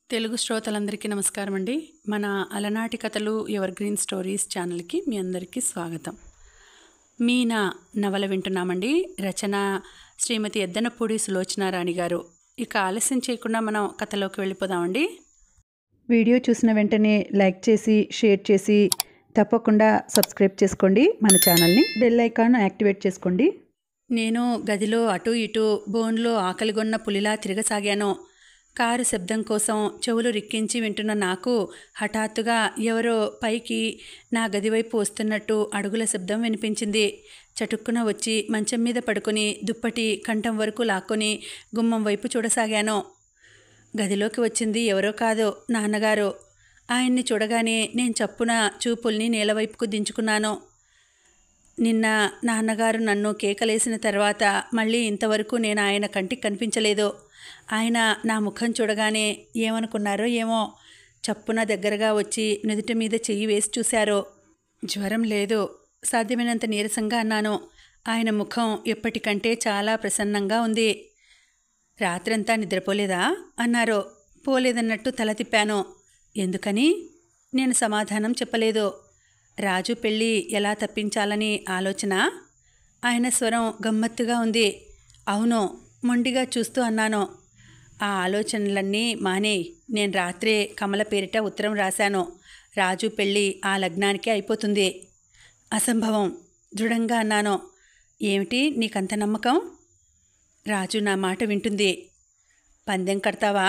తెలుగు శ్రోతలందరికీ నమస్కారం అండి. మన అలనాటి కథలు ఎవర్ గ్రీన్ స్టోరీస్ ఛానల్కి మీ అందరికీ స్వాగతం. మీనా నవల వింటున్నామండి. రచన శ్రీమతి ఎద్దనపూడి సులోచనారాణి గారు. ఇక ఆలస్యం చేయకుండా మనం కథలోకి వెళ్ళిపోదామండి. వీడియో చూసిన వెంటనే లైక్ చేసి షేర్ చేసి తప్పకుండా సబ్స్క్రైబ్ చేసుకోండి. మన ఛానల్ని బెల్ ఐకాన్ యాక్టివేట్ చేసుకోండి. నేను గదిలో అటు ఇటు బోన్లో ఆకలిగొన్న పులిలా తిరగసాగాను. కారు శబ్దం కోసం చెవులు రిక్కించి వింటున్న నాకు హఠాత్తుగా ఎవరో పైకి నా గది వైపు వస్తున్నట్టు అడుగుల శబ్దం వినిపించింది. చటుక్కున వచ్చి మంచం మీద పడుకొని దుప్పటి కంఠం వరకు లాక్కొని గుమ్మం వైపు చూడసాగాను. గదిలోకి వచ్చింది ఎవరో కాదు, నాన్నగారు. ఆయన్ని చూడగానే నేను చప్పున చూపుల్ని నేలవైపుకు దించుకున్నాను. నిన్న నాన్నగారు నన్ను కేకలేసిన తర్వాత మళ్ళీ ఇంతవరకు నేను ఆయన కంటికి కనిపించలేదు. ఆయన నా ముఖం చూడగానే ఏమనుకున్నారో ఏమో, చప్పున దగ్గరగా వచ్చి నుదుటి మీద చెయ్యి వేసి చూశారు. జ్వరం లేదు, సాధ్యమైనంత నీరసంగా అన్నాను. ఆయన ముఖం ఎప్పటికంటే చాలా ప్రసన్నంగా ఉంది. రాత్రంతా నిద్రపోలేదా అన్నారు. పోలేదన్నట్టు తల తిప్పాను. ఎందుకని? నేను సమాధానం చెప్పలేదు. రాజు పెళ్ళి ఎలా తప్పించాలని ఆలోచన? ఆయన స్వరం గమ్మత్తుగా ఉంది. అవును, మొండిగా చూస్తూ అన్నాను. ఆ ఆలోచనలన్నీ మానేయ్. నేను రాత్రే కమల పేరిట ఉత్తరం రాశాను. రాజు పెళ్ళి ఆ లగ్నానికే అయిపోతుంది. అసంభవం, దృఢంగా అన్నాను. ఏమిటి నీకంత నమ్మకం? రాజు నా మాట వింటుంది. పందెం కడతావా?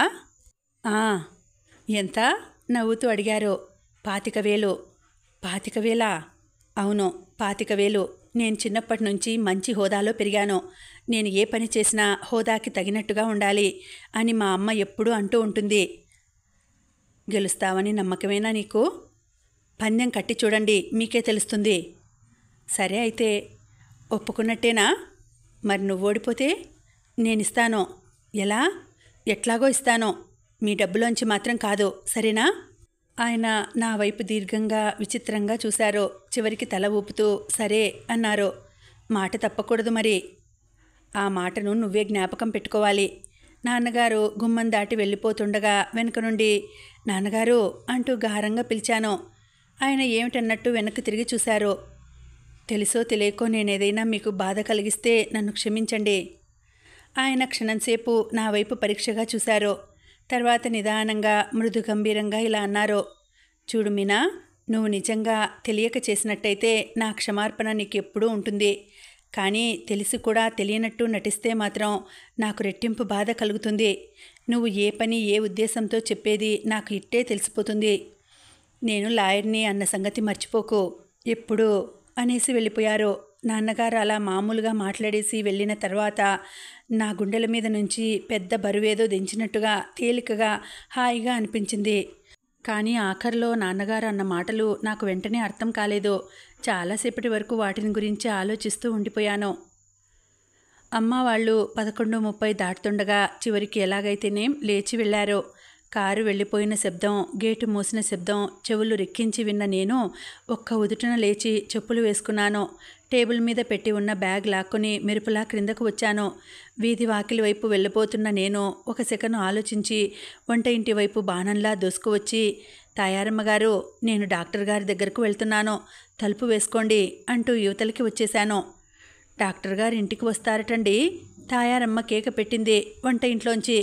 ఎంత? నవ్వుతూ అడిగారు. 25,000. 25,000? అవును, 25,000. నేను చిన్నప్పటి నుంచి మంచి హోదాలో పెరిగాను. నేను ఏ పని చేసినా హోదాకి తగినట్టుగా ఉండాలి అని మా అమ్మ ఎప్పుడూ అంటూ ఉంటుంది. గెలుస్తావని నమ్మకమేనా నీకు? పందెం కట్టి చూడండి, మీకే తెలుస్తుంది. సరే అయితే ఒప్పుకున్నట్టేనా? మరి నువ్వు ఓడిపోతే? నేనిస్తాను. ఎలా? ఎట్లాగో ఇస్తాను. మీ డబ్బులోంచి మాత్రం కాదు, సరేనా? ఆయన నా వైపు దీర్ఘంగా విచిత్రంగా చూశారు. చివరికి తల ఊపుతూ సరే అన్నారు. మాట తప్పకూడదు మరి. ఆ మాటను నువ్వే జ్ఞాపకం పెట్టుకోవాలి. నాన్నగారు గుమ్మం దాటి వెళ్ళిపోతుండగా వెనుక నుండి నాన్నగారు అంటూ గారంగా పిలిచాను. ఆయన ఏమిటన్నట్టు వెనక్కి తిరిగి చూశారు. తెలుసో తెలియకో నేనేదైనా మీకు బాధ కలిగిస్తే నన్ను క్షమించండి. ఆయన క్షణంసేపు నా వైపు పరీక్షగా చూశారు. తర్వాత నిదానంగా మృదు గంభీరంగా ఇలా అన్నారు. చూడు మీనా, నువ్వు నిజంగా తెలియక చేసినట్టయితే నా క్షమార్పణ నీకు ఎప్పుడూ ఉంటుంది. కానీ తెలిసి కూడా తెలియనట్టు నటిస్తే మాత్రం నాకు రెట్టింపు బాధ కలుగుతుంది. నువ్వు ఏ పని ఏ ఉద్దేశంతో చెప్పేది నాకు ఇట్టే తెలిసిపోతుంది. నేను లాయర్ని అన్న సంగతి మర్చిపోకు ఎప్పుడు అనేసి వెళ్ళిపోయారు. నాన్నగారు అలా మామూలుగా మాట్లాడేసి వెళ్ళిన తర్వాత నా గుండెల మీద నుంచి పెద్ద బరువేదో దించినట్టుగా తేలికగా హాయిగా అనిపించింది. కానీ ఆఖరిలో నాన్నగారు అన్న మాటలు నాకు వెంటనే అర్థం కాలేదు. చాలాసేపటి వరకు వాటిని గురించి ఆలోచిస్తూ ఉండిపోయాను. అమ్మ వాళ్ళు 11:30 దాటుతుండగా చివరికి ఎలాగైతేనేం లేచి వెళ్ళారు. కారు వెళ్ళిపోయిన శబ్దం, గేటు మూసిన శబ్దం చెవులు రెక్కించి విన్న నేను ఒక్క ఉదుటన లేచి చెప్పులు వేసుకున్నాను. టేబుల్ మీద పెట్టి ఉన్న బ్యాగ్ లాక్కొని మెరుపులా క్రిందకు వచ్చాను. వీధి వాకిలి వైపు వెళ్ళిపోతున్న నేను ఒక సెకను ఆలోచించి వంట ఇంటి వైపు బాణంలా దూసుకువచ్చి, తాయారమ్మ గారు, నేను డాక్టర్ గారి దగ్గరకు వెళ్తున్నాను, తలుపు వేసుకోండి అంటూ యువతలకి వచ్చేశాను. డాక్టర్ గారు ఇంటికి వస్తారటండి, తాయారమ్మ కేక పెట్టింది వంట ఇంట్లోంచి.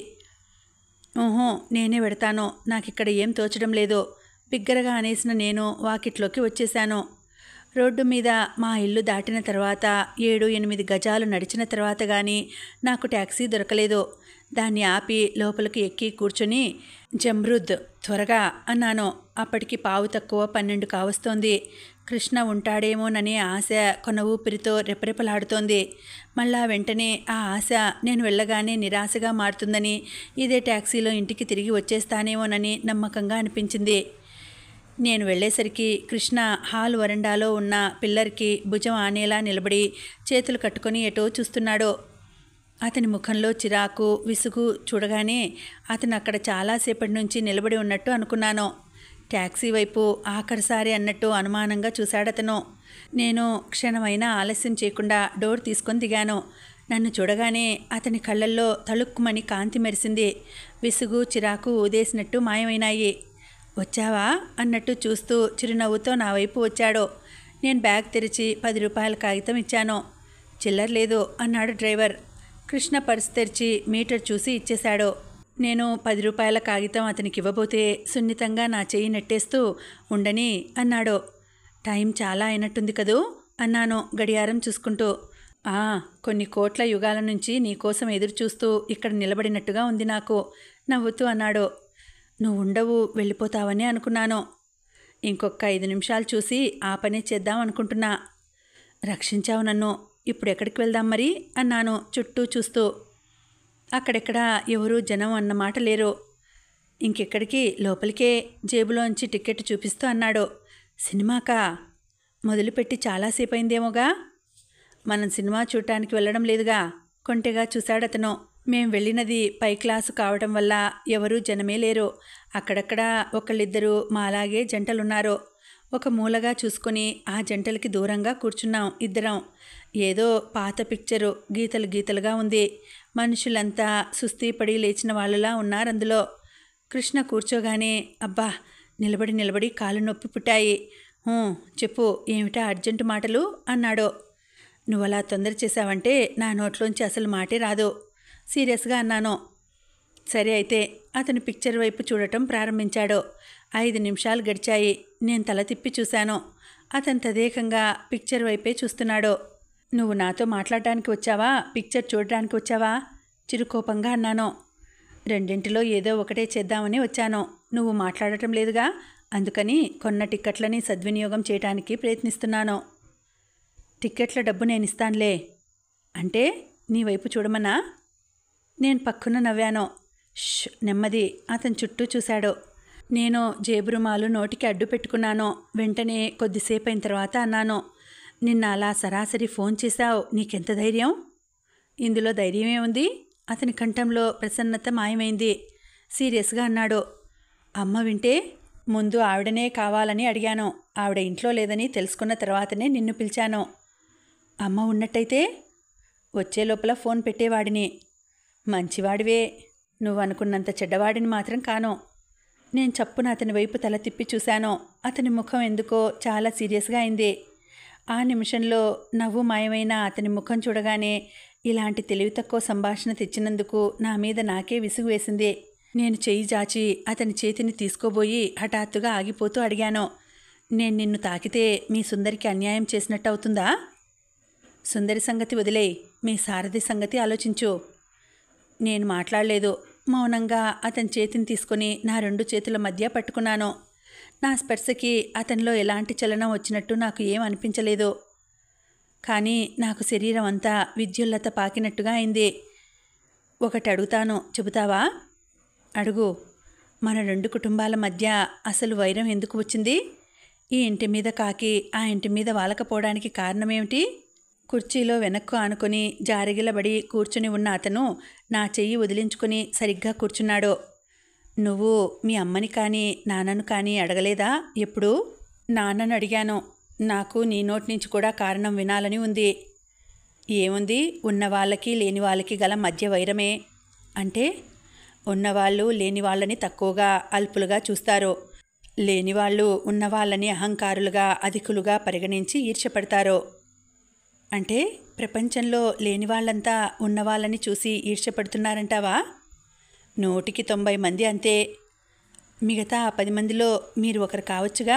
ఓహో, నేనే వెడతాను, నాకిక్కడ ఏం తోచడం లేదు బిగ్గరగా అనేసిన నేను వాకిట్లోకి వచ్చేశాను. రోడ్డు మీద మా ఇల్లు దాటిన తర్వాత 7-8 గజాలు నడిచిన తర్వాత కానీ నాకు ట్యాక్సీ దొరకలేదు. దాన్ని ఆపి లోపలికి ఎక్కి కూర్చొని జమ్రుద్ త్వరగా అన్నాను. అప్పటికి 12:15 కావస్తోంది. కృష్ణ ఉంటాడేమోననే ఆశ కొన ఊపిరితో రెపరెపలాడుతోంది. మళ్ళా వెంటనే ఆ ఆశ నేను వెళ్ళగానే నిరాశగా మారుతుందని, ఇదే ట్యాక్సీలో ఇంటికి తిరిగి వచ్చేస్తానేమోనని నమ్మకంగా అనిపించింది. నేను వెళ్ళేసరికి కృష్ణ హాల్ వరండాలో ఉన్న పిల్లర్కి భుజం ఆనేలా నిలబడి చేతులు కట్టుకొని ఎటో చూస్తున్నాడు. అతని ముఖంలో చిరాకు, విసుగు చూడగానే అతను అక్కడ చాలాసేపటి నుంచి నిలబడి ఉన్నట్టు అనుకున్నాను. ట్యాక్సీ వైపు ఆఖరిసారి అన్నట్టు అనుమానంగా చూశాడతను. నేను క్షణమైనా ఆలస్యం చేయకుండా డోర్ తీసుకొని దిగాను. నన్ను చూడగానే అతని కళ్ళల్లో తళుక్కుమని కాంతి మెరిసింది. విసుగు చిరాకు ఊదేసినట్టు మాయమైనాయి. వచ్చావా అన్నట్టు చూస్తూ చిరునవ్వుతో నా వైపు వచ్చాడు. నేను బ్యాగ్ తెరిచి 10 రూపాయల కాగితం ఇచ్చాను. చిల్లర లేదు అన్నాడు డ్రైవర్. కృష్ణ పర్సు తెరిచి మీటర్ చూసి ఇచ్చేశాడు. నేను 10 రూపాయల కాగితం అతనికి ఇవ్వబోతే సున్నితంగా నా చెయ్యి నెట్టేస్తూ ఉండని అన్నాడు. టైం చాలా అయినట్టుంది కదూ అన్నాను గడియారం చూసుకుంటూ. కొన్ని కోట్ల యుగాల నుంచి నీకోసం ఎదురు చూస్తూ ఇక్కడ నిలబడినట్టుగా ఉంది నాకు నవ్వుతూ అన్నాడు. నువ్వు ఉండవు, వెళ్ళిపోతావని అనుకున్నాను. ఇంకొక 5 నిమిషాలు చూసి ఆ పనే చేద్దాం అనుకుంటున్నా. రక్షించావు నన్ను. ఇప్పుడు ఎక్కడికి వెళ్దాం మరి అన్నాను చుట్టూ చూస్తూ. అక్కడెక్కడా ఎవరూ జనం అన్నమాట లేరు. ఇంకెక్కడికి, లోపలికే జేబులోంచి టికెట్ చూపిస్తూ అన్నాడు. సినిమాకా? మొదలుపెట్టి చాలాసేపు అయిందేమోగా. మనం సినిమా చూడటానికి వెళ్ళడం లేదుగా. కొంటెగా చూశాడతను. మేం వెళ్ళినది పై క్లాసు కావడం వల్ల ఎవరూ జనమే లేరు. అక్కడక్కడ ఒకళ్ళిద్దరూ మాలాగే జంటలున్నారు. ఒక మూలగా చూసుకొని ఆ జంటలకి దూరంగా కూర్చున్నాం ఇద్దరం. ఏదో పాత పిక్చరు, గీతలు గీతలుగా ఉంది. మనుషులంతా సుస్తీపడి లేచిన వాళ్ళలా ఉన్నారందులో. కృష్ణ కూర్చోగానే అబ్బా, నిలబడి కాళ్ళు నొప్పి పుట్టాయి. చెప్పు, ఏమిటా అర్జెంటు మాటలు అన్నాడు. నువ్వలా తొందర చేశావంటే నా నోట్లోంచి అసలు మాటే రాదు సీరియస్గా అన్నాను. సరే అయితే. అతను పిక్చర్ వైపు చూడటం ప్రారంభించాడు. 5 నిమిషాలు గడిచాయి. నేను తల తిప్పి చూశాను. అతను తదేకంగా పిక్చర్ వైపే చూస్తున్నాడు. నువ్వు నాతో మాట్లాడడానికి వచ్చావా, పిక్చర్ చూడడానికి వచ్చావా చిరుకోపంగా అన్నాను. రెండింటిలో ఏదో ఒకటే చేద్దామని వచ్చాను. నువ్వు మాట్లాడటం లేదుగా, అందుకని కొన్న టిక్కెట్లని సద్వినియోగం చేయడానికి ప్రయత్నిస్తున్నాను. టిక్కెట్ల డబ్బు నేను ఇస్తానులే. అంటే నీ వైపు చూడమన్నా? నేను పక్కున నవ్వాను. నెమ్మది. అతను చుట్టూ చూశాడు. నేను జేబు రుమాలు నోటికి అడ్డు పెట్టుకున్నాను. వెంటనే కొద్దిసేపు అయిన తర్వాత అన్నాను. నిన్న అలా సరాసరి ఫోన్ చేశావు, నీకెంత ధైర్యం? ఇందులో ధైర్యమే ఉంది. అతని కంఠంలో ప్రసన్నత మాయమైంది. సీరియస్గా అన్నాడు. అమ్మ వింటే? ముందు ఆవిడనే కావాలని అడిగాను. ఆవిడ ఇంట్లో లేదని తెలుసుకున్న తర్వాతనే నిన్ను పిలిచాను. అమ్మ ఉన్నట్టయితే వచ్చే లోపల ఫోన్ పెట్టేవాడిని. మంచివాడివే. నువ్వు అనుకున్నంత చెడ్డవాడిని మాత్రం కాను. నేను చప్పున అతని వైపు తల తిప్పి చూశాను. అతని ముఖం ఎందుకో చాలా సీరియస్గా అయింది. ఆ నిమిషంలో నవ్వు మాయమైన అతని ముఖం చూడగానే ఇలాంటి తెలివి తక్కువ సంభాషణ తెచ్చినందుకు నా మీద నాకే విసుగు వేసింది. నేను చెయ్యి జాచి అతని చేతిని తీసుకోబోయి హఠాత్తుగా ఆగిపోతూ అడిగాను. నేను నిన్ను తాకితే మీ సుందరికి అన్యాయం చేసినట్టు అవుతుందా? సుందరి సంగతి వదిలేయ్, మీ సారథి సంగతి ఆలోచించు. నేను మాట్లాడలేదు. మౌనంగా అతని చేతిని తీసుకుని నా 2 చేతుల మధ్య పట్టుకున్నాను. నా స్పర్శకి అతనిలో ఎలాంటి చలనం వచ్చినట్టు నాకు ఏం అనిపించలేదు. కానీ నాకు శరీరం అంతా విద్యుల్లత పాకినట్టుగా అయింది. ఒకటి అడుగుతాను, చెబుతావా? అడుగు. మన 2 కుటుంబాల మధ్య అసలు వైరం ఎందుకు వచ్చింది? ఈ ఇంటి మీద కాకి ఆ ఇంటి మీద వాలకపోవడానికి కారణమేమిటి? కుర్చీలో వెనక్కు ఆనుకొని జారిగిలబడి కూర్చుని ఉన్న అతను నా చెయ్యి వదిలించుకుని సరిగ్గా కూర్చున్నాడు. నువ్వు మీ అమ్మని కానీ నాన్నను కానీ అడగలేదా ఎప్పుడు? నాన్నను అడిగాను. నాకు నీ నోటి నుంచి కూడా కారణం వినాలని ఉంది. ఏముంది? ఉన్న వాళ్ళకి లేని వాళ్ళకి గల మధ్య వైరమే. అంటే ఉన్నవాళ్ళు లేని వాళ్ళని తక్కువగా అల్పులుగా చూస్తారు. లేనివాళ్ళు ఉన్నవాళ్ళని అహంకారులుగా అధికులుగా పరిగణించి ఈర్ష్యపడతారు. అంటే ప్రపంచంలో లేని వాళ్ళంతా ఉన్నవాళ్ళని చూసి ఈర్ష్యపడుతున్నారంటావా? 100కి 90 మంది అంతే. మిగతా 10 మందిలో మీరు ఒకరు కావచ్చుగా.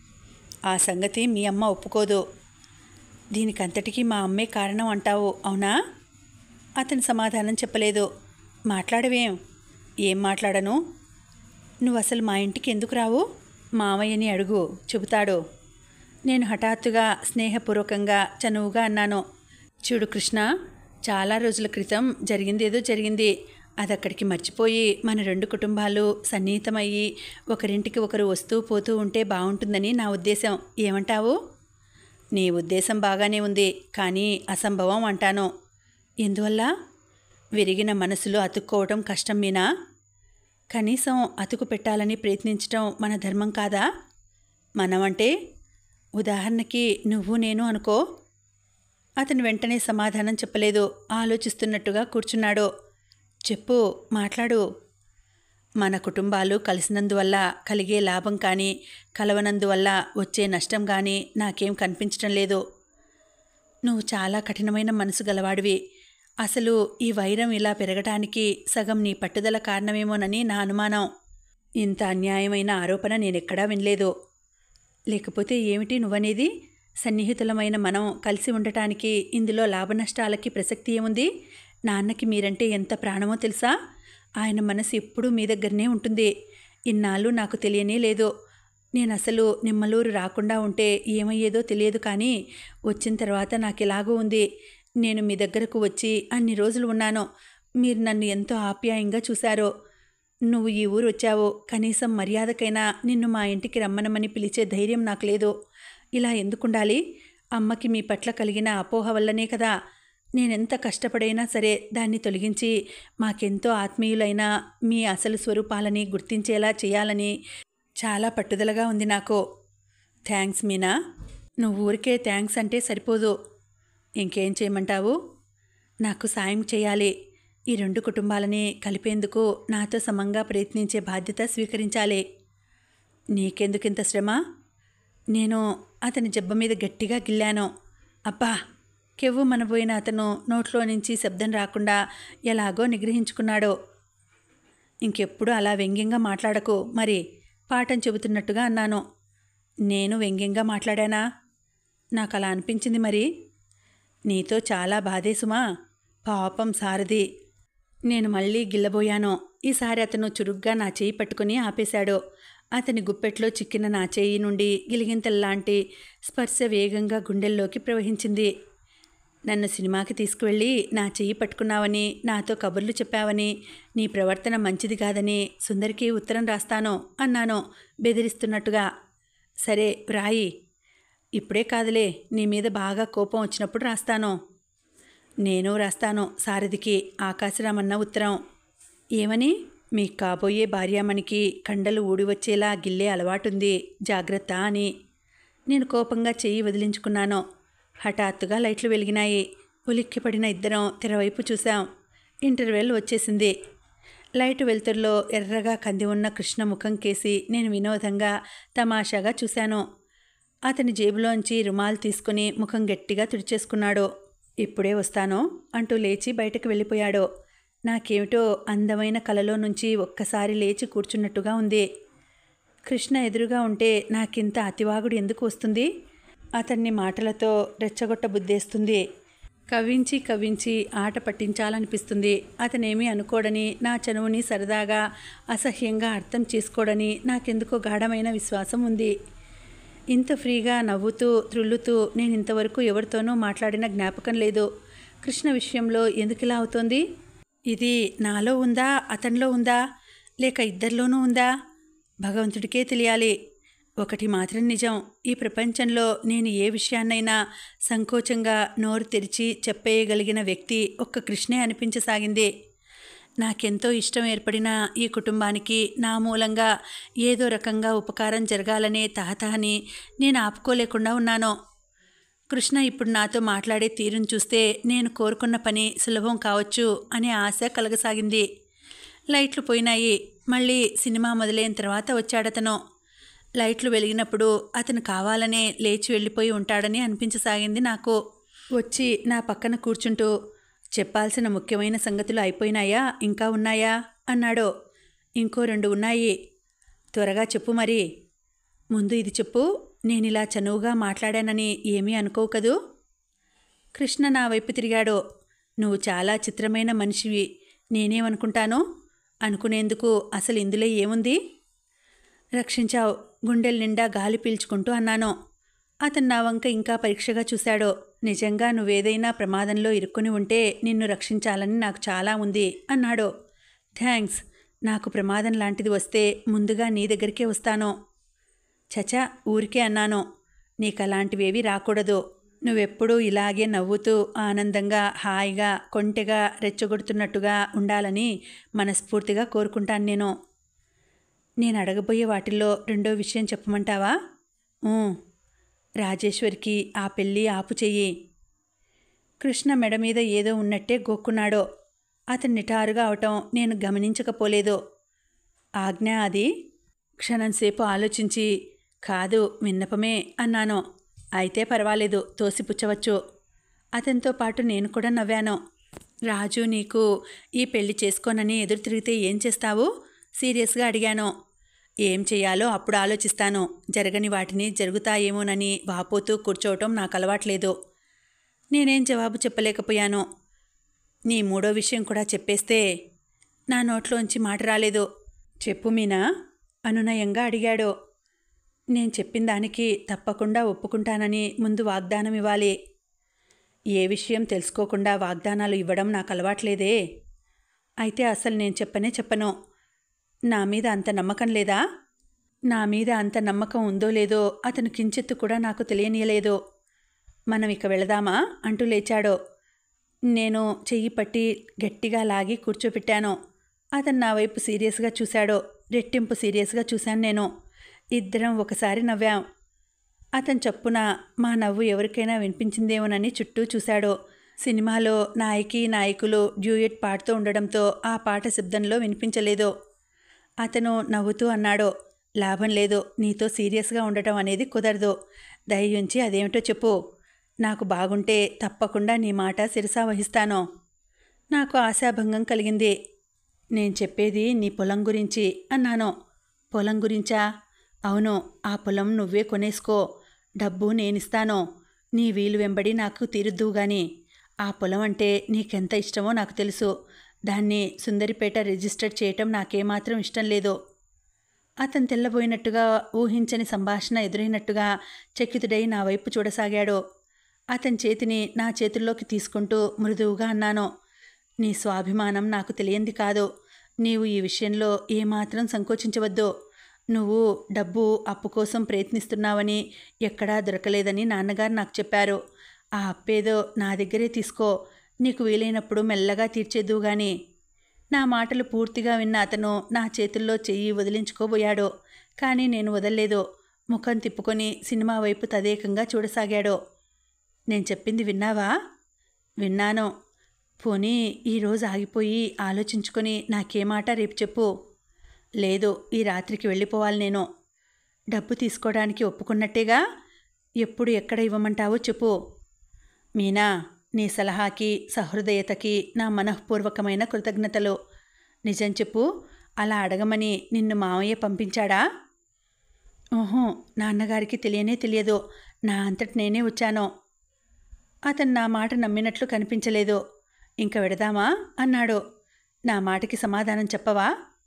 ఆ సంగతి మీ అమ్మ ఒప్పుకోదు. దీనికంతటికీ మా అమ్మే కారణం అంటావు, అవునా? అతను సమాధానం చెప్పలేదు. మాట్లాడవేం? ఏం మాట్లాడను? నువ్వు అసలు మా ఇంటికి ఎందుకు రావు? మామయ్యని అడుగు, చెబుతాడు. నేను హఠాత్తుగా స్నేహపూర్వకంగా చనువుగా అన్నాను. చూడు కృష్ణ, చాలా రోజుల క్రితం జరిగిందేదో జరిగింది. అదక్కడికి మర్చిపోయి మన 2 కుటుంబాలు సన్నిహితమయ్యి ఒకరింటికి ఒకరు వస్తూ పోతూ ఉంటే బాగుంటుందని నా ఉద్దేశం. ఏమంటావు? నీ ఉద్దేశం బాగానే ఉంది, కానీ అసంభవం అంటాను. ఎందువల్ల? విరిగిన మనసులు అతుక్కోవటం కష్టం మీనా? కనీసం అతుకు పెట్టాలని ప్రయత్నించటం మన ధర్మం కాదా? మనమంటే ఉదాహరణకి నువ్వు నేను అనుకో. అతను వెంటనే సమాధానం చెప్పలేదు. ఆలోచిస్తున్నట్టుగా కూర్చున్నాడు. చెప్పు, మాట్లాడు. మన కుటుంబాలు కలిసినందువల్ల కలిగే లాభం కానీ కలవనందువల్ల వచ్చే నష్టం కానీ నాకేం కనిపించటం లేదు. నువ్వు చాలా కఠినమైన మనసు గలవాడివి. అసలు ఈ వైరం ఇలా పెరగటానికి సగం నీ పట్టుదల కారణమేమోనని నా అనుమానం. ఇంత అన్యాయమైన ఆరోపణ నేనెక్కడా వినలేదు. లేకపోతే ఏమిటి నువ్వనేది? సన్నిహితులమైన మనం కలిసి ఉండటానికి ఇందులో లాభనష్టాలకి ప్రసక్తి ఏముంది? నాన్నకి మీరంటే ఎంత ప్రాణమో తెలుసా? ఆయన మనసు ఎప్పుడూ మీ దగ్గరనే ఉంటుంది. ఇన్నాళ్ళు నాకు తెలియనే లేదు. నేను అసలు నిమ్మలూరు రాకుండా ఉంటే ఏమయ్యేదో తెలియదు, కానీ వచ్చిన తర్వాత నాకు ఇలాగూ ఉంది. నేను మీ దగ్గరకు వచ్చి అన్ని రోజులు ఉన్నాను. మీరు నన్ను ఎంతో ఆప్యాయంగా చూశారు. నువ్వు ఈ ఊరు వచ్చావు, కనీసం మర్యాదకైనా నిన్ను మా ఇంటికి రమ్మనమని పిలిచే ధైర్యం నాకు లేదు. ఇలా ఎందుకుండాలి? అమ్మకి మీ పట్ల కలిగిన అపోహ వల్లనే కదా. నేనెంత కష్టపడైనా సరే దాన్ని తొలగించి మాకెంతో ఆత్మీయులైన మీ అసలు స్వరూపాలని గుర్తించేలా చేయాలని చాలా పట్టుదలగా ఉంది నాకు. థ్యాంక్స్ మీనా. నువ్వు ఊరికే థ్యాంక్స్ అంటే సరిపోదు. ఇంకేం చేయమంటావు? నాకు సాయం చేయాలి. ఈ రెండు కుటుంబాలని కలిపేందుకు నాతో సమంగా ప్రయత్నించే బాధ్యత స్వీకరించాలి. నీకెందుకింత శ్రమ? నేను అతని జబ్బ మీద గట్టిగా గిల్లాను. అబ్బా! కెవ్వు మనబోయిన అతను నోట్లో నుంచి శబ్దం రాకుండా ఎలాగో నిగ్రహించుకున్నాడు. ఇంకెప్పుడు అలా వ్యంగ్యంగా మాట్లాడకు మరి, పాఠం చెబుతున్నట్టుగా అన్నాను. నేను వ్యంగ్యంగా మాట్లాడానా? నాకు అలా అనిపించింది మరి. నీతో చాలా బాధేసుమా. పాపం సారథి. నేను మళ్ళీ గిల్లబోయాను. ఈసారి అతను చురుగ్గా నా చేయి పట్టుకుని ఆపేశాడు. అతని గుప్పెట్లో చిక్కిన నా చేయి నుండి గిలిగింతల్లాంటి స్పర్శ వేగంగా గుండెల్లోకి ప్రవహించింది. నన్ను సినిమాకి తీసుకువెళ్ళి నా చెయ్యి పట్టుకున్నావని, నాతో కబుర్లు చెప్పావని, నీ ప్రవర్తన మంచిది కాదని సుందరికి ఉత్తరం రాస్తాను అన్నాను బెదిరిస్తున్నట్టుగా. సరే రాయి. ఇప్పుడే కాదులే, నీ మీద బాగా కోపం వచ్చినప్పుడు రాస్తాను. నేను రాస్తాను సారథికి ఆకాశరామన్న ఉత్తరం. ఏమని? మీకు కాబోయే భార్యామణికి కండలు ఊడి వచ్చేలా గిల్లే అలవాటుంది, జాగ్రత్త అని. నేను కోపంగా చెయ్యి వదిలించుకున్నాను. హఠాత్తుగా లైట్లు వెలిగినాయి. ఉలిక్కిపడిన ఇద్దరం తెరవైపు చూశాం. ఇంటర్వెల్ వచ్చేసింది. లైటు వెలుతురులో ఎర్రగా కంది ఉన్న కృష్ణ ముఖం కేసి నేను వినోదంగా తమాషాగా చూశాను. అతని జేబులోంచి రుమాలు తీసుకుని ముఖం గట్టిగా తుడిచేసుకున్నాడు. ఇప్పుడే వస్తాను అంటూ లేచి బయటకు వెళ్ళిపోయాడు. నాకేమిటో అందమైన కలలో నుంచి ఒక్కసారి లేచి కూర్చున్నట్టుగా ఉంది. కృష్ణ ఎదురుగా ఉంటే నాకింత అతివాగుడు ఎందుకు వస్తుంది? అతన్ని మాటలతో రెచ్చగొట్ట బుద్ధేస్తుంది. కవ్వించి కవ్వించి ఆట పట్టించాలనిపిస్తుంది. అతనేమీ అనుకోడని, నా చనువుని సరదాగా అసహ్యంగా అర్థం చేసుకోడని నాకెందుకో గాఢమైన విశ్వాసం ఉంది. ఇంత ఫ్రీగా నవ్వుతూ త్రుళ్ళుతూ నేను ఇంతవరకు ఎవరితోనూ మాట్లాడిన జ్ఞాపకం లేదు. కృష్ణ విషయంలో ఎందుకిలా అవుతోంది? ఇది నాలో ఉందా, అతనిలో ఉందా, లేక ఇద్దరిలోనూ ఉందా? భగవంతుడికే తెలియాలి. ఒకటి మాత్రం నిజం, ఈ ప్రపంచంలో నేను ఏ విషయాన్నైనా సంకోచంగా నోరు తెరిచి చెప్పేయగలిగిన వ్యక్తి ఒక్క కృష్ణే అనిపించసాగింది. నాకెంతో ఇష్టం ఏర్పడిన ఈ కుటుంబానికి నా మూలంగా ఏదో రకంగా ఉపకారం జరగాలనే తహతహని నేను ఆపుకోలేకుండా ఉన్నాను. కృష్ణ ఇప్పుడు నాతో మాట్లాడే తీరును చూస్తే నేను కోరుకున్న పని సులభం కావచ్చు అనే ఆశ కలగసాగింది. లైట్లు పోయినాయి. మళ్ళీ సినిమా మొదలైన తర్వాత వచ్చాడతను. లైట్లు వెలిగినప్పుడు అతను కావాలనే లేచి వెళ్ళిపోయి ఉంటాడని అనిపించసాగింది నాకు. వచ్చి నా పక్కన కూర్చుంటూ, చెప్పాల్సిన ముఖ్యమైన సంగతులు అయిపోయినాయా, ఇంకా ఉన్నాయా అన్నాడు. ఇంకో 2 ఉన్నాయి. త్వరగా చెప్పు మరి. ముందు ఇది చెప్పు, నేనిలా చనువుగా మాట్లాడానని ఏమీ అనుకోవు కదూ? కృష్ణ నా వైపు తిరిగాడు. నువ్వు చాలా చిత్రమైన మనిషివి. నేనేమనుకుంటాను? అనుకునేందుకు అసలు ఇందులో ఏముంది? రక్షించావు, గుండెల నిండా గాలి పీల్చుకుంటూ అన్నాను. అతను నా వంక ఇంకా పరీక్షగా చూశాడు. నిజంగా నువ్వేదైనా ప్రమాదంలో ఇరుక్కుని ఉంటే నిన్ను రక్షించాలని నాకు చాలా ఉంది అన్నాడు. థ్యాంక్స్. నాకు ప్రమాదం లాంటిది వస్తే ముందుగా నీ దగ్గరికే వస్తాను. చచా, ఊరికే అన్నాను. నీకలాంటివేవీ రాకూడదు. నువ్వెప్పుడూ ఇలాగే నవ్వుతూ ఆనందంగా హాయిగా కొంటెగా రెచ్చగొడుతున్నట్టుగా ఉండాలని మనస్ఫూర్తిగా కోరుకుంటాను నేను. నేను అడగబోయే వాటిల్లో 2వ విషయం చెప్పమంటావా? రాజేశ్వరికి ఆ పెళ్ళి ఆపు చెయ్యి. కృష్ణ మెడ మీద ఏదో ఉన్నట్టే గోక్కున్నాడో. అతను నిటారుగా అవటం నేను గమనించకపోలేదు. ఆజ్ఞ అది? క్షణంసేపు ఆలోచించి, కాదు, విన్నపమే అన్నాను. అయితే పర్వాలేదు, తోసిపుచ్చవచ్చు. అతనితో పాటు నేను కూడా నవ్వాను. రాజు నీకు ఈ పెళ్లి చేసుకోనని ఎదురు తిరిగితే ఏం చేస్తావు? సీరియస్గా అడిగాను. ఏం చెయ్యాలో అప్పుడు ఆలోచిస్తాను. జరగని వాటిని జరుగుతాయేమోనని వాపోతూ కూర్చోవటం నాకు అలవాట్లేదు. నేనేం జవాబు చెప్పలేకపోయాను. నీ మూడో విషయం కూడా చెప్పేస్తే. నా నోట్లోంచి మాట రాలేదు. చెప్పు మీనా, అనునయంగా అడిగాడు. నేను చెప్పిన దానికి తప్పకుండా ఒప్పుకుంటానని ముందు వాగ్దానం ఇవ్వాలి. ఏ విషయం తెలుసుకోకుండా వాగ్దానాలు ఇవ్వడం నాకు అలవాట్లేదే. అయితే అసలు నేను చెప్పను. నా మీద అంత నమ్మకం లేదా? నా మీద అంత నమ్మకం ఉందో లేదో అతను కించెత్తు కూడా నాకు తెలియనీయలేదు. మనం ఇక వెళదామా అంటూ లేచాడు. నేను చెయ్యి పట్టి గట్టిగా లాగి కూర్చోపెట్టాను. అతను నా వైపు సీరియస్గా చూశాడు. రెట్టింపు సీరియస్గా చూశాను నేను. ఇద్దరం ఒకసారి నవ్వాం. అతను చప్పున మా నవ్వు ఎవరికైనా వినిపించిందేమోనని చుట్టూ చూశాడు. సినిమాలో నాయకి నాయకులు డ్యూయట్ పాడుతూ ఉండడంతో ఆ పాట శబ్దంలో వినిపించలేదు. అతను నవ్వుతూ అన్నాడు, లాభం లేదు, నీతో సీరియస్గా ఉండటం అనేది కుదరదు. దయించి అదేమిటో చెప్పు. నాకు బాగుంటే తప్పకుండా నీ మాట శిరసా వహిస్తాను. నాకు ఆశాభంగం కలిగింది. నేను చెప్పేది నీ పొలం గురించి అన్నాను. పొలం గురించా? అవును, ఆ పొలం నువ్వే కొనేసుకో. డబ్బు నేనిస్తాను. నీ వీలు వెంబడి నాకు తీరుద్దువుగాని. ఆ పొలం అంటే నీకెంత ఇష్టమో నాకు తెలుసు. దాన్ని సుందరిపేట రిజిస్టర్ చేయటం నాకేమాత్రం ఇష్టం లేదు. అతను తెల్లబోయినట్టుగా, ఊహించని సంభాషణ ఎదురైనట్టుగా చకితుడై నా వైపు చూడసాగాడు. అతని చేతిని నా చేతుల్లోకి తీసుకుంటూ మృదువుగా అన్నాను, నీ స్వాభిమానం నాకు తెలియంది కాదు. నీవు ఈ విషయంలో ఏమాత్రం సంకోచించవద్దు. నువ్వు డబ్బు అప్పు కోసం ప్రయత్నిస్తున్నావని, ఎక్కడా దొరకలేదని నాన్నగారు నాకు చెప్పారు. ఆ అప్పేదో నా దగ్గరే తీసుకో. నీకు వీలైనప్పుడు మెల్లగా తీర్చేద్దువు గాని. నా మాటలు పూర్తిగా విన్న అతను నా చేతుల్లో చెయ్యి వదిలించుకోబోయాడు. కానీ నేను వదల్లేదు. ముఖం తిప్పుకొని సినిమా వైపు తదేకంగా చూడసాగాడు. నేను చెప్పింది విన్నావా? విన్నాను. పోనీ ఈరోజు ఆగిపోయి ఆలోచించుకొని నాకే మాట రేపు చెప్పు. లేదు, ఈ రాత్రికి వెళ్ళిపోవాలి నేను. డబ్బు తీసుకోవడానికి ఒప్పుకున్నట్టేగా. ఎప్పుడు ఎక్కడ ఇవ్వమంటావో చెప్పు. మీనా, నీ సలహాకి సహృదయతకి నా మనఃపూర్వకమైన కృతజ్ఞతలు. నిజం చెప్పు, అలా అడగమని నిన్ను మామయ్య పంపించాడా? ఓహో, నాన్నగారికి తెలియనే తెలియదు. నా అంతటి నేనే వచ్చాను. అతను నా మాట నమ్మినట్లు కనిపించలేదు. ఇంక వెడదామా అన్నాడు. నా మాటకి సమాధానం చెప్పవా?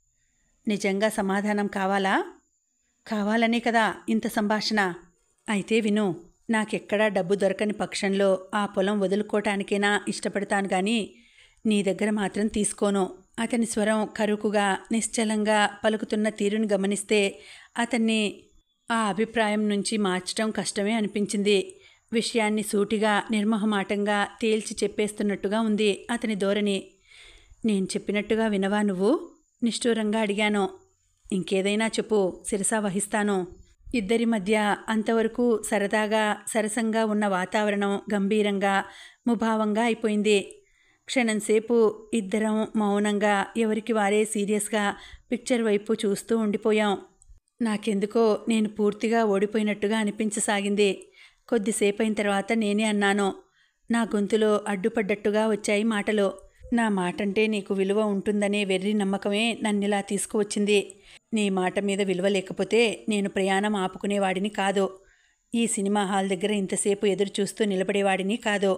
నిజంగా సమాధానం కావాలా? కావాలనే కదా ఇంత సంభాషణ. అయితే విను. నాకెక్కడా డబ్బు దొరకని పక్షంలో ఆ పొలం వదులుకోవటానికైనా ఇష్టపడతాను కానీ నీ దగ్గర మాత్రం తీసుకోను. అతని స్వరం కరుకుగా, నిశ్చలంగా పలుకుతున్న తీరుని గమనిస్తే అతన్ని ఆ అభిప్రాయం నుంచి మార్చడం కష్టమే అనిపించింది. విషయాన్ని సూటిగా, నిర్మోహమాటంగా తేల్చి చెప్పేస్తున్నట్టుగా ఉంది అతని ధోరణి. నేను చెప్పినట్టుగా వినవా నువ్వు? నిష్ఠూరంగా అడిగాను. ఇంకేదైనా చెప్పు, శిరసా వహిస్తాను. ఇద్దరి మధ్య అంతవరకు సరదాగా, సరసంగా ఉన్న వాతావరణం గంభీరంగా, ముభావంగా అయిపోయింది. క్షణంసేపు ఇద్దరం మౌనంగా, ఎవరికి వారే సీరియస్గా పిక్చర్ వైపు చూస్తూ ఉండిపోయాం. నాకెందుకో నేను పూర్తిగా ఓడిపోయినట్టుగా అనిపించసాగింది. కొద్దిసేపైన తర్వాత నేనే అన్నాను. నా గొంతులో అడ్డుపడ్డట్టుగా వచ్చాయి మాటలు. నా మాటంటే నీకు విలువ ఉంటుందనే వెర్రి నమ్మకమే నన్నిలా తీసుకువచ్చింది. నీ మాట మీద విలువ లేకపోతే నేను ప్రయాణం ఆపుకునేవాడిని కాదు. ఈ సినిమా హాల్ దగ్గర ఇంతసేపు ఎదురు చూస్తూ నిలబడేవాడిని కాదు.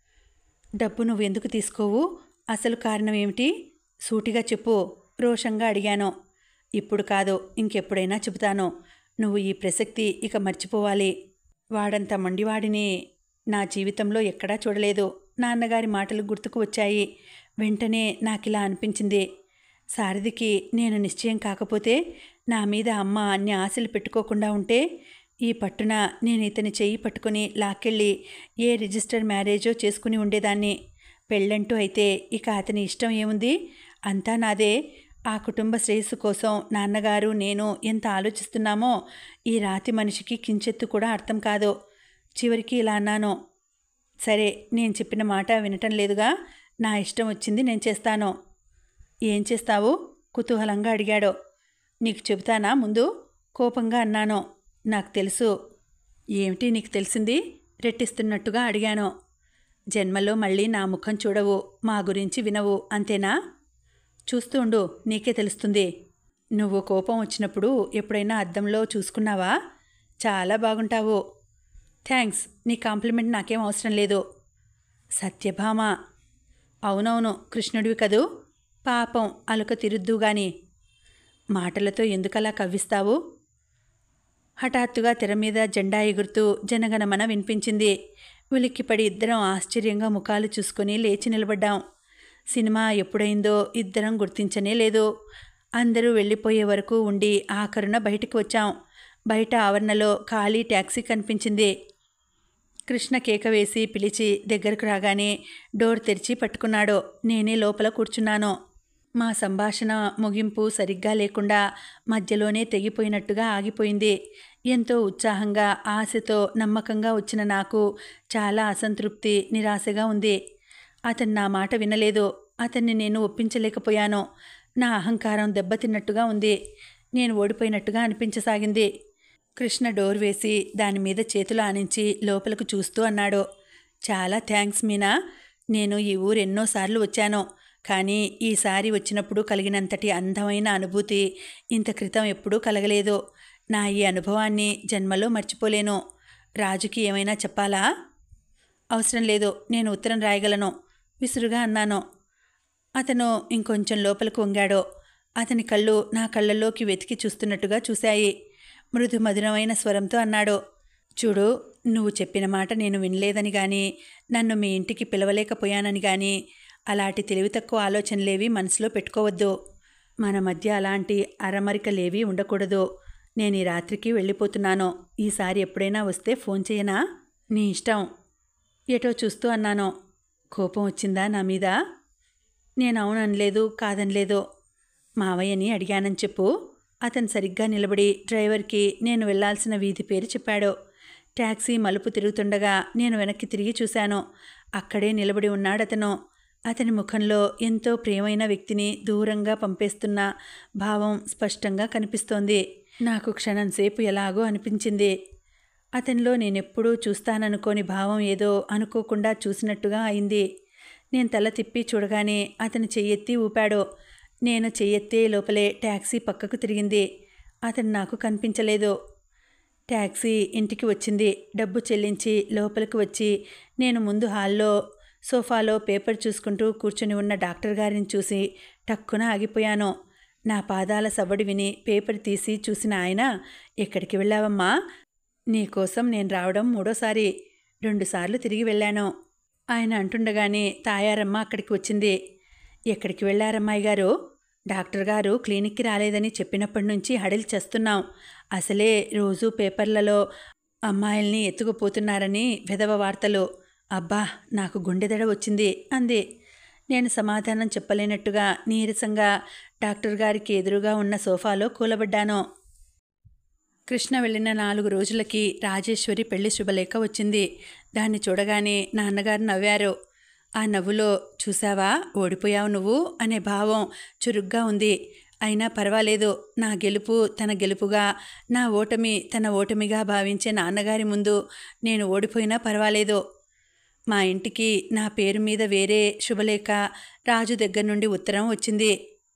డబ్బు నువ్వు ఎందుకు తీసుకోవు? అసలు కారణం ఏమిటి? సూటిగా చెప్పు, రోషంగా అడిగాను. ఇప్పుడు కాదు, ఇంకెప్పుడైనా చెబుతాను. నువ్వు ఈ ప్రసక్తి ఇక మర్చిపోవాలి. వాడంత మొండివాడిని నా జీవితంలో ఎక్కడా చూడలేదు. నాన్నగారి మాటలు గుర్తుకు వచ్చాయి. వెంటనే నాకిలా అనిపించింది. సారథికి నేను నిశ్చయం కాకపోతే, నా మీద అమ్మ అన్ని ఆశలు పెట్టుకోకుండా ఉంటే, ఈ పట్టున నేను ఇతని చెయ్యి పట్టుకుని లాక్కెళ్ళి ఏ రిజిస్టర్ మ్యారేజో చేసుకుని ఉండేదాన్ని. పెళ్ళంటూ అయితే ఇక అతని ఇష్టం ఏముంది? అంతా నాదే. ఆ కుటుంబ శ్రేయస్సు కోసం నాన్నగారు, నేను ఎంత ఆలోచిస్తున్నామో ఈ రాతి మనిషికి కించెత్తు కూడా అర్థం కాదు. చివరికి ఇలా అన్నాను. సరే, నేను చెప్పిన మాట వినటం లేదుగా. నా ఇష్టం వచ్చింది నేను చేస్తాను. ఏం చేస్తావు? కుతూహలంగా అడిగాడు. నీకు చెబుతానా ముందు? కోపంగా అన్నాను. నాకు తెలుసు. ఏమిటి నీకు తెలిసింది? రెట్టిస్తున్నట్టుగా అడిగాను. జన్మలో మళ్ళీ నా ముఖం చూడవు, మా గురించి వినవు, అంతేనా? చూస్తూ ఉండు, నీకే తెలుస్తుంది. నువ్వు కోపం వచ్చినప్పుడు ఎప్పుడైనా అద్దంలో చూసుకున్నావా? చాలా బాగుంటావు. థ్యాంక్స్. నీ కాంప్లిమెంట్ నాకేం అవసరం లేదు. సత్యభామ. అవునవును, కృష్ణుడివి కదూ. పాపం అలుక తిరుద్దు గాని. మాటలతో ఎందుకలా కవ్విస్తావు? హఠాత్తుగా తెర మీద జెండా ఎగురుతూ జనగణమన వినిపించింది. ఉలిక్కిపడి ఇద్దరం ఆశ్చర్యంగా ముఖాలు చూసుకొని లేచి నిలబడ్డాం. సినిమా ఎప్పుడైందో ఇద్దరం గుర్తించనే లేదు. అందరూ వెళ్ళిపోయే వరకు ఉండి ఆఖరున బయటికి వచ్చాం. బయట ఆవరణలో ఖాళీ ట్యాక్సీ కనిపించింది. కృష్ణ కేక వేసి పిలిచి దగ్గరకు రాగానే డోర్ తెరిచి పట్టుకున్నాడు. నేనే లోపల కూర్చున్నాను. మా సంభాషణ ముగింపు సరిగ్గా లేకుండా మధ్యలోనే తెగిపోయినట్టుగా ఆగిపోయింది. ఎంతో ఉత్సాహంగా, ఆశతో, నమ్మకంగా వచ్చిన నాకు చాలా అసంతృప్తి, నిరాశగా ఉంది. అతను నా మాట వినలేదు. అతన్ని నేను ఒప్పించలేకపోయాను. నా అహంకారం దెబ్బతిన్నట్టుగా ఉంది. నేను ఓడిపోయినట్టుగా అనిపించసాగింది. కృష్ణ డోర్ వేసి దాని మీద చేతులు ఆనించి లోపలకు చూస్తూ అన్నాడు. చాలా థ్యాంక్స్ మీనా. నేను ఈ ఊరు ఎన్నోసార్లు వచ్చాను. కానీ ఈసారి వచ్చినప్పుడు కలిగినంతటి అందమైన అనుభూతి ఇంత క్రితం ఎప్పుడూ కలగలేదు. నా ఈ అనుభవాన్ని జన్మలో మర్చిపోలేను. రాజుకి ఏమైనా చెప్పాలా? అవసరం లేదు, నేను ఉత్తరం రాయగలను, విసురుగా అన్నాను. అతను ఇంకొంచెం లోపలికి వంగాడు. అతని కళ్ళు నా కళ్ళల్లోకి వెతికి చూస్తున్నట్టుగా చూశాయి. మృదు మధురమైన స్వరంతో అన్నాడు. చూడు, నువ్వు చెప్పిన మాట నేను వినలేదని కానీ, నన్ను మీ ఇంటికి పిలవలేకపోయానని కానీ అలాంటి తెలివి తక్కువ ఆలోచనలేవి మనసులో పెట్టుకోవద్దు. మన మధ్య అలాంటి అరమరికలేవీ ఉండకూడదు. నేను ఈ రాత్రికి వెళ్ళిపోతున్నాను. ఈసారి ఎప్పుడైనా వస్తే ఫోన్ చేయనా? నీ ఇష్టం. ఎటో చూస్తూ అన్నాను. కోపం వచ్చిందా నా మీద? నేను అవుననలేదు, కాదనలేదు. మావయ్యని అడిగానని చెప్పు. అతను సరిగ్గా నిలబడి డ్రైవర్కి నేను వెళ్లాల్సిన వీధి పేరు చెప్పాడు. ట్యాక్సీ మలుపు తిరుగుతుండగా నేను వెనక్కి తిరిగి చూశాను. అక్కడే నిలబడి ఉన్నాడతను. అతని ముఖంలో ఎంతో ప్రియమైన వ్యక్తిని దూరంగా పంపేస్తున్న భావం స్పష్టంగా కనిపిస్తోంది. నాకు క్షణంసేపు ఎలాగో అనిపించింది. అతనిలో నేనెప్పుడూ చూస్తాననుకోని భావం ఏదో అనుకోకుండా చూసినట్టుగా అయింది. నేను తల తిప్పి చూడగానే అతను చెయ్యెత్తి ఊపాడు. నేను చెయ్యెత్తే లోపలే ట్యాక్సీ పక్కకు తిరిగింది. అతను నాకు కనిపించలేదు. ట్యాక్సీ ఇంటికి వచ్చింది. డబ్బు చెల్లించి లోపలికి వచ్చి నేను ముందు హాల్లో సోఫాలో పేపర్ చూసుకుంటూ కూర్చుని ఉన్న డాక్టర్ గారిని చూసి టక్కున ఆగిపోయాను. నా పాదాల సవ్వడి విని పేపర్ తీసి చూసిన ఆయన, ఎక్కడికి వెళ్ళావమ్మా? నీకోసం నేను రావడం మూడోసారి. 2 సార్లు తిరిగి వెళ్ళాను. ఆయన అంటుండగానే తాయారమ్మ అక్కడికి వచ్చింది. ఎక్కడికి వెళ్ళారమ్మాయి గారు? డాక్టర్ గారు క్లినిక్కి రాలేదని చెప్పినప్పటి నుంచి హడలి చేస్తున్నాం. అసలే రోజూ పేపర్లలో అమ్మాయిల్ని ఎత్తుకుపోతున్నారని వెధవ వార్తలు. అబ్బా, నాకు గుండెదడ వచ్చింది అంది. నేను సమాధానం చెప్పలేనట్టుగా నీరసంగా డాక్టర్ గారికి ఎదురుగా ఉన్న సోఫాలో కూలబడ్డాను. కృష్ణ వెళ్ళిన 4 రోజులకి రాజేశ్వరి పెళ్లి శుభలేఖ వచ్చింది. దాన్ని చూడగానే నాన్నగారు నవ్వారు. ఆ నవ్వులో చూసావా, ఓడిపోయావు నువ్వు అనే భావం చురుగ్గా ఉంది. అయినా పర్వాలేదు. నా గెలుపు తన గెలుపుగా, నా ఓటమి తన ఓటమిగా భావించే నాన్నగారి ముందు నేను ఓడిపోయినా పర్వాలేదు. మా ఇంటికి నా పేరు మీద వేరే శుభలేఖ రాజు దగ్గర నుండి ఉత్తరం వచ్చింది.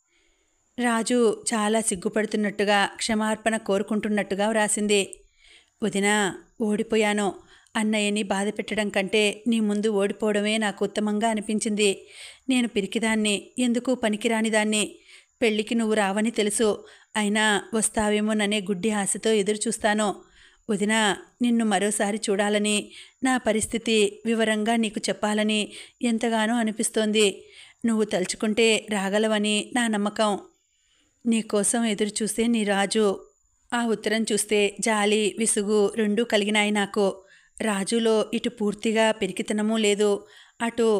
రాజు చాలా సిగ్గుపడుతున్నట్టుగా, క్షమార్పణ కోరుకుంటున్నట్టుగా వ్రాసింది. వదినా, ఓడిపోయాను. అన్నయ్యని బాధ పెట్టడం కంటే నీ ముందు ఓడిపోవడమే నాకు ఉత్తమంగా అనిపించింది. నేను పిరికిదాన్ని, ఎందుకు పనికిరానిదాన్ని. పెళ్ళికి నువ్వు రావని తెలుసు. అయినా వస్తావేమోననే గుడ్డి ఆశతో ఎదురు చూస్తాను. వదినా, నిన్ను మరోసారి చూడాలని, నా పరిస్థితి వివరంగా నీకు చెప్పాలని ఎంతగానో అనిపిస్తోంది. నువ్వు తలుచుకుంటే రాగలవని నా నమ్మకం. నీకోసం ఎదురు చూస్తే నీ రాజు. ఆ ఉత్తరం చూస్తే జాలి, విసుగు రెండూ కలిగినాయి నాకు. రాజులో ఇటు పూర్తిగా పెరికితనమూ లేదు, అటు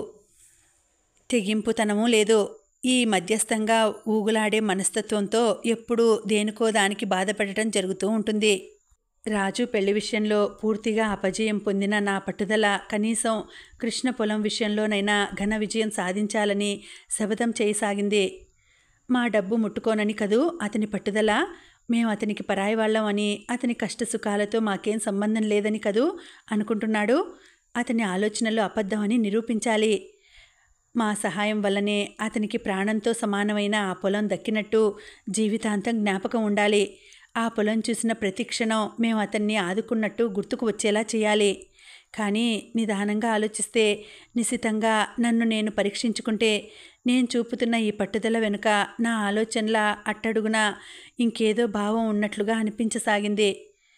తెగింపుతనమూ లేదు. ఈ మధ్యస్థంగా ఊగులాడే మనస్తత్వంతో ఎప్పుడూ దేనికో దానికి బాధపడటం జరుగుతూ ఉంటుంది. రాజు పెళ్లి విషయంలో పూర్తిగా అపజయం పొందిన నా పట్టుదల కనీసం కృష్ణ పొలం విషయంలోనైనా ఘన విజయం సాధించాలని శపథం చేయసాగింది. మా డబ్బు ముట్టుకోనని కదూ అతని పట్టుదల. మేము అతనికి పరాయి వాళ్ళం అని, అతని కష్టసుఖాలతో మాకేం సంబంధం లేదని కదూ అనుకుంటున్నాడు. అతని ఆలోచనలు అబద్ధం అని నిరూపించాలి. మా సహాయం వల్లనే అతనికి ప్రాణంతో సమానమైన ఆ పొలం దక్కినట్టు జీవితాంతం జ్ఞాపకం ఉండాలి. ఆ పొలం చూసిన ప్రతి క్షణం మేము అతన్ని ఆదుకున్నట్టు గుర్తుకు వచ్చేలా చేయాలి. కానీ నిదానంగా ఆలోచిస్తే, నిశితంగా నన్ను నేను పరీక్షించుకుంటే, నేను చూపుతున్న ఈ పట్టుదల వెనుక నా ఆలోచనల అట్టడుగున ఇంకేదో భావం ఉన్నట్లుగా అనిపించసాగింది.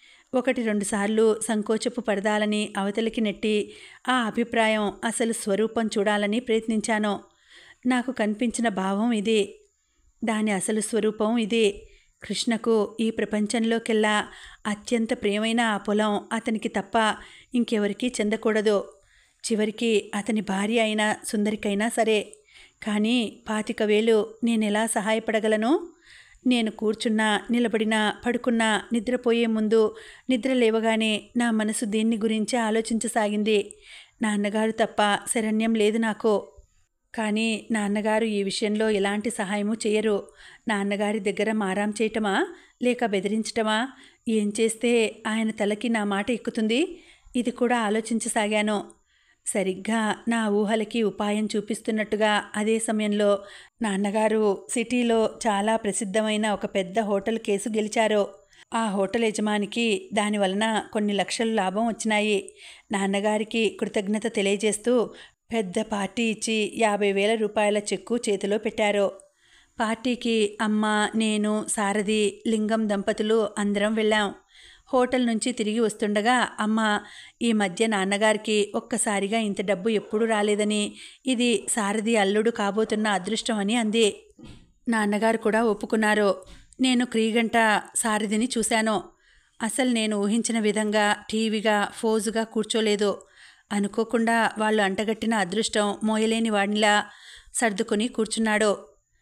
1-2 సార్లు సంకోచపు పడదాలని అవతలికి నెట్టి ఆ అభిప్రాయం అసలు స్వరూపం చూడాలని ప్రయత్నించాను. నాకు కనిపించిన భావం ఇది. దాని అసలు స్వరూపం ఇది. కృష్ణకు ఈ ప్రపంచంలోకెల్లా అత్యంత ప్రియమైన ఆ పొలం అతనికి తప్ప ఇంకెవరికీ చెందకూడదు. చివరికి అతని భార్య అయినా సుందరికైనా సరే. కానీ 25,000 నేనెలా సహాయపడగలను? నేను కూర్చున్నా, నిలబడినా, పడుకున్నా, నిద్రపోయే ముందు, నిద్ర లేవగానే నా మనసు దీన్ని గురించే ఆలోచించసాగింది. నాన్నగారు తప్ప శరణ్యం లేదు నాకు. కానీ నాన్నగారు ఈ విషయంలో ఎలాంటి సహాయము చేయరు. నాన్నగారి దగ్గర మారాం చేయటమా, లేక బెదిరించటమా? ఏం చేస్తే ఆయన తలకి నా మాట ఎక్కుతుంది? ఇది కూడా ఆలోచించసాగాను. సరిగ్గా నా ఊహలకి ఉపాయం చూపిస్తున్నట్టుగా అదే సమయంలో నాన్నగారు సిటీలో చాలా ప్రసిద్ధమైన ఒక పెద్ద హోటల్ కేసు గెలిచారు. ఆ హోటల్ యజమానికి దానివలన కొన్ని లక్షలు లాభం వచ్చినాయి. నాన్నగారికి కృతజ్ఞత తెలియజేస్తూ పెద్ద పార్టీ ఇచ్చి 50,000 రూపాయల చెక్కు చేతిలో పెట్టారు. పార్టీకి అమ్మ, నేను, సారథి, లింగం దంపతులు అందరం వెళ్ళాం. హోటల్ నుంచి తిరిగి వస్తుండగా అమ్మ, ఈ మధ్య నాన్నగారికి ఒక్కసారిగా ఇంత డబ్బు ఎప్పుడూ రాలేదని, ఇది సారథి అల్లుడు కాబోతున్న అదృష్టం అని అంది. నాన్నగారు కూడా ఒప్పుకున్నారు. నేను క్రీగంట సారథిని చూశాను. అసలు నేను ఊహించిన విధంగా టీవీగా ఫోజుగా కూర్చోలేదు. అనుకోకుండా వాళ్ళు అంటగట్టిన అదృష్టం మోయలేని వాడిలా సర్దుకుని కూర్చున్నాడు.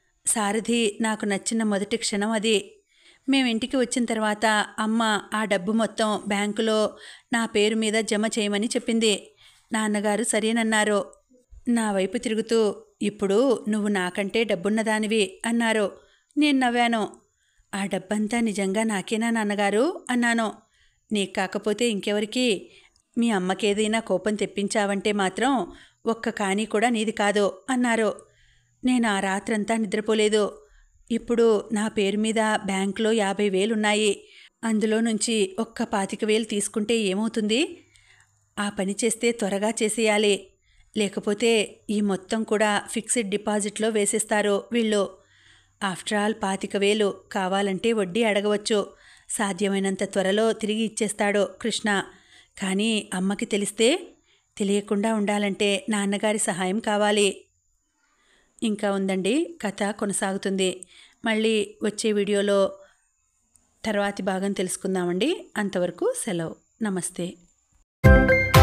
సారథి నాకు నచ్చిన మొదటి క్షణం అది. మేమింటికి వచ్చిన తర్వాత అమ్మ ఆ డబ్బు మొత్తం బ్యాంకులో నా పేరు మీద జమ చేయమని చెప్పింది. నాన్నగారు సరేనన్నారు. నా వైపు తిరుగుతూ, ఇప్పుడు నువ్వు నాకంటే డబ్బున్నదానివి అన్నారు. నేను నవ్వాను. ఆ డబ్బంతా నిజంగా నాకేనా నాన్నగారు అన్నాను. నీకు కాకపోతే ఇంకెవరికి? మీ అమ్మకేదైనా కోపం తెప్పించావంటే మాత్రం ఒక్క కానీ కూడా నీది కాదు అన్నారు. నేను ఆ రాత్రంతా నిద్రపోలేదు. ఇప్పుడు నా పేరు మీద బ్యాంకులో 50,000 ఉన్నాయి. అందులో నుంచి ఒక్క 25,000 తీసుకుంటే ఏమవుతుంది? ఆ పని చేస్తే త్వరగా చేసేయాలి. లేకపోతే ఈ మొత్తం కూడా ఫిక్స్డ్ డిపాజిట్లో వేసేస్తారు వీళ్ళు. ఆఫ్టర్ ఆల్ 25,000 కావాలంటే వడ్డీ అడగవచ్చు. సాధ్యమైనంత త్వరలో తిరిగి ఇచ్చేస్తాడు కృష్ణ. కానీ అమ్మకి తెలిస్తే? తెలియకుండా ఉండాలంటే నాన్నగారి సహాయం కావాలి. ఇంకా ఉందండి, కథ కొనసాగుతుంది. మళ్ళీ వచ్చే వీడియోలో తర్వాతి భాగం తెలుసుకుందామండి. అంతవరకు సెలవు. నమస్తే.